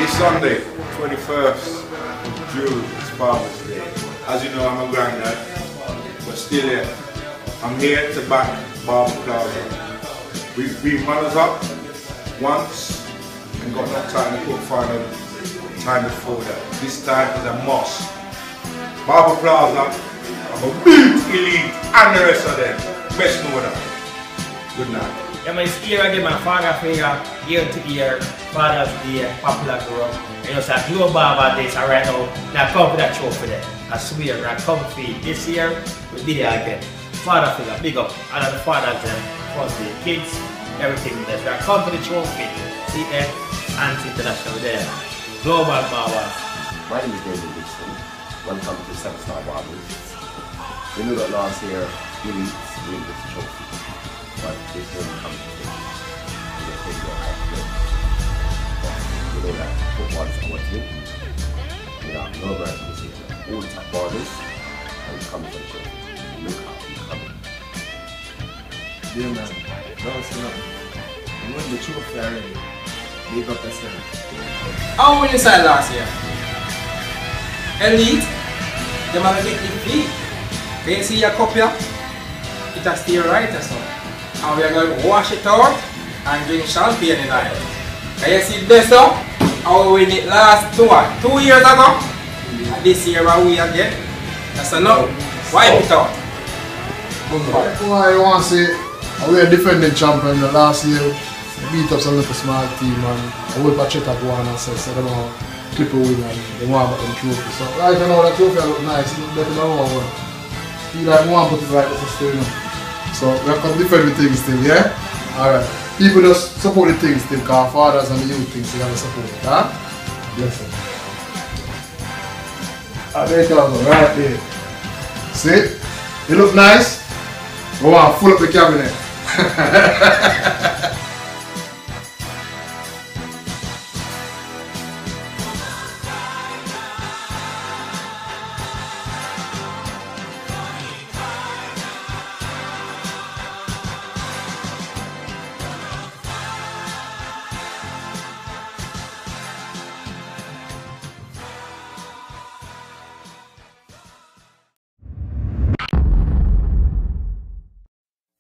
Sunday, 21st June, it's Barbers Day. As you know, I'm a granddad, but still here. I'm here to back Barbers Fathers. We've been mothers up once and got no time to cook for them time before that. This time is a must. Barbers Fathers, I'm a big elite and the rest of them. Best know that. Good night. Yeah, man, it's here again, my father figure, year to year, Father's Day, Poplar group. You know, so I do a Barber Day, so right now, I come for that trophy there. I swear, I come for it. This year, we did it again. Father figure, big up. All of the fathers, first the kids, everything there. So I come for the trophy. See there, anti-international there. Global Barbers. My name is David Dixon. Welcome to 7-Star Barbers. We knew that last year, we win this trophy. But this one comes to the thing that you know that football is our team. We have no branch this year. All top borders and we come to the show. Look how we coming. Yeah man, don't say nothing. You won the trophy already. Make up yourself. How win inside last year? Elite, they might get the feet. Can you see your cup here? It has stay right or something. And we are going to wash it out and drink champagne in it. Can you see this up? How we win it last 2 years ago? And this year we again. That's enough. Wipe it out. Why you want to say we are defending champion the last year, beat up some little small team and I will patch it up one and say they don't know clip a win and they want to get the trophy. So right now the trophy look nice, it look better than one. Feel like we want to put it right at the stadium. So we have to defend the things still, yeah? Alright. People just support the things still, because fathers and the youth things you have to support it, huh? Bless them. There it goes, right there. See? It look nice? We want to full up the cabinet.